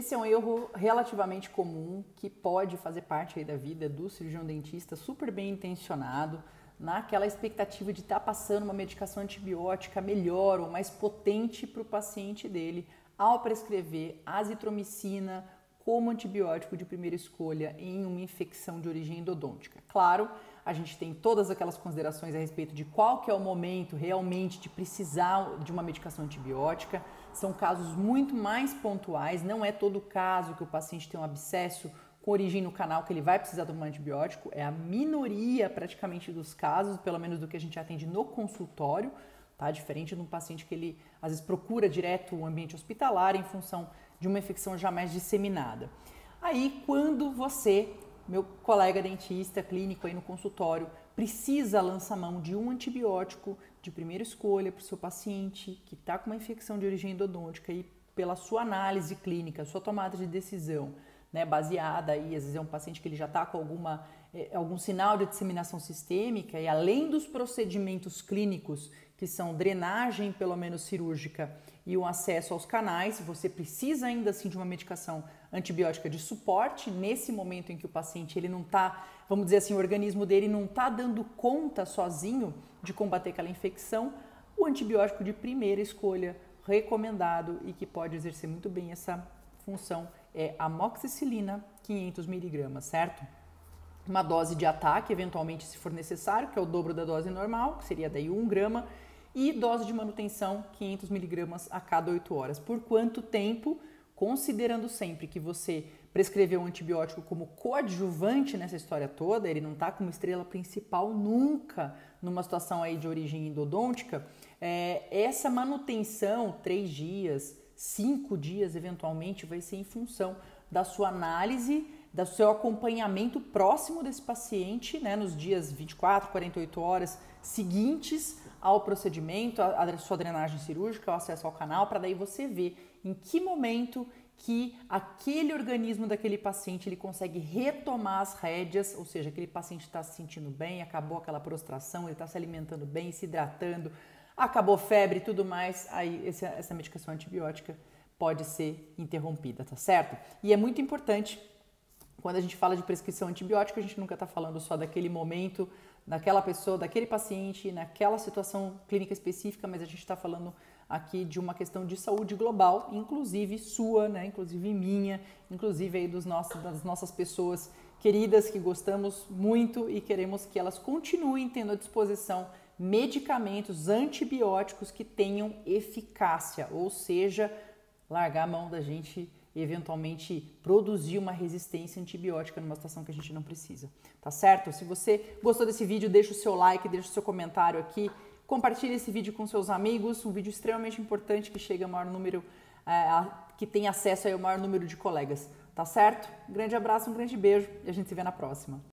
Esse é um erro relativamente comum que pode fazer parte aí da vida do cirurgião dentista super bem intencionado, naquela expectativa de estar passando uma medicação antibiótica melhor ou mais potente para o paciente dele ao prescrever azitromicina como antibiótico de primeira escolha em uma infecção de origem endodôntica. Claro, a gente tem todas aquelas considerações a respeito de qual que é o momento realmente de precisar de uma medicação antibiótica. São casos muito mais pontuais, não é todo caso que o paciente tem um abscesso com origem no canal que ele vai precisar de um antibiótico, é a minoria praticamente dos casos, pelo menos do que a gente atende no consultório, tá? Diferente de um paciente que ele às vezes procura direto o ambiente hospitalar em função de uma infecção já mais disseminada. Aí, quando você, meu colega dentista clínico aí no consultório, precisa lançar mão de um antibiótico de primeira escolha para o seu paciente que está com uma infecção de origem endodôntica e pela sua análise clínica, sua tomada de decisão, né, baseada aí, às vezes é um paciente que ele já está com algum sinal de disseminação sistêmica e além dos procedimentos clínicos que são drenagem, pelo menos cirúrgica, e o acesso aos canais, você precisa ainda assim de uma medicação antibiótica de suporte nesse momento em que o paciente ele não está, vamos dizer assim, o organismo dele não está dando conta sozinho de combater aquela infecção, o antibiótico de primeira escolha recomendado e que pode exercer muito bem essa função é a amoxicilina 500 mg, certo? Uma dose de ataque, eventualmente se for necessário, que é o dobro da dose normal, que seria daí 1 grama, e dose de manutenção 500 mg a cada 8 horas. Por quanto tempo? Considerando sempre que você prescreveu um antibiótico como coadjuvante nessa história toda, ele não está como estrela principal nunca numa situação aí de origem endodôntica, essa manutenção, 3 dias, 5 dias eventualmente, vai ser em função da sua análise, do seu acompanhamento próximo desse paciente, né, nos dias 24, 48 horas seguintes ao procedimento, a sua drenagem cirúrgica, o acesso ao canal, para daí você ver em que momento que aquele organismo daquele paciente ele consegue retomar as rédeas, ou seja, aquele paciente está se sentindo bem, acabou aquela prostração, ele está se alimentando bem, se hidratando, acabou febre e tudo mais, aí essa medicação antibiótica pode ser interrompida, tá certo? E é muito importante, quando a gente fala de prescrição antibiótica, a gente nunca está falando só daquele momento, daquela pessoa, daquele paciente, naquela situação clínica específica, mas a gente está falando aqui de uma questão de saúde global, inclusive sua, né? Inclusive minha, inclusive aí das nossas pessoas queridas que gostamos muito e queremos que elas continuem tendo à disposição medicamentos antibióticos que tenham eficácia, ou seja, largar a mão da gente eventualmente produzir uma resistência antibiótica numa situação que a gente não precisa, tá certo? Se você gostou desse vídeo, deixa o seu like, deixa o seu comentário aqui, compartilhe esse vídeo com seus amigos, um vídeo extremamente importante que chega ao maior número, que tem acesso aí ao maior número de colegas, tá certo? Um grande abraço, um grande beijo e a gente se vê na próxima.